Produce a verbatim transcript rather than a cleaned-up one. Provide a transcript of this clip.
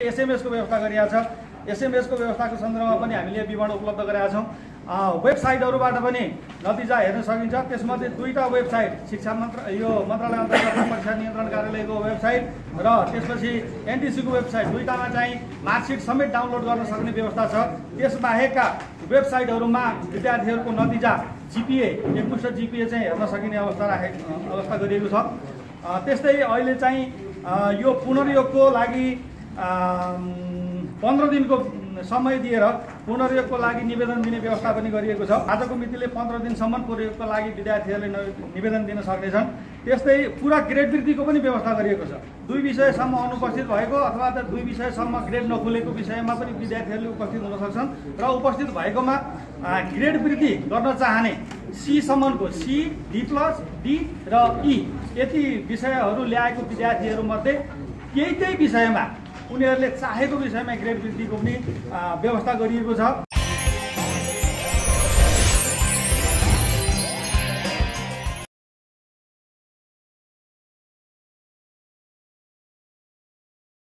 SMS को व्यवस्था गरिएको छ। एसएमएस को व्यवस्थाको सन्दर्भमा पनि हामीले विवरण उपलब्ध गरेका छौँ। वेबसाइटहरूबाट पनि नतिजा हेर्न सकिन्छ। त्यसमध्ये दुईटा वेबसाइट शिक्षा मन्त्र यो मन्त्रालय अन्तर्गत परीक्षा नियन्त्रण कार्यालयको वेबसाइट र त्यसपछि एनटिसीको वेबसाइट दुईटामा चाहिँ मार्कसिट समेत डाउनलोड गर्न सक्ने व्यवस्था छ। त्यसबाहेकका वेबसाइटहरूमा विद्यार्थीहरूको नतिजा जिपिए एकमुष्ट जिपिए चाहिँ हेर्न सकिने अवस्था राखे अवस्था गरिएको छ। त्यस्तै अहिले चाहिँ यो पुनर्योगको लागि पन्ध्र दिनको समय दिएर पुनर्योगको लागि निवेदन दिने व्यवस्था पनि गरिएको छ। आजको मितिले पन्ध्र दिनसम्म पुनर्योगको लागि विद्यार्थीहरूले निवेदन दिन सक्नेछन्। त्यस्तै पुरा ग्रेड वृद्धिको पनि व्यवस्था गरिएको छ। दुई विषयसम्म अनुपस्थित भएको अथवा त दुई विषयसम्म ग्रेड नखुलेको विषयमा पनि विद्यार्थीहरूले उपस्थित हुन सक्छन् र उपस्थित भएकोमा ग्रेड वृद्धि गर्न चाहने सी सम्मको सी डी प्लस डी र ई यति विषयहरू ल्याएको विद्यार्थीहरूमध्ये केही केही विषयमा उनीहरूले चाहेको विषयमा ग्रेड वृद्धिको पनि व्यवस्था गरिएको छ।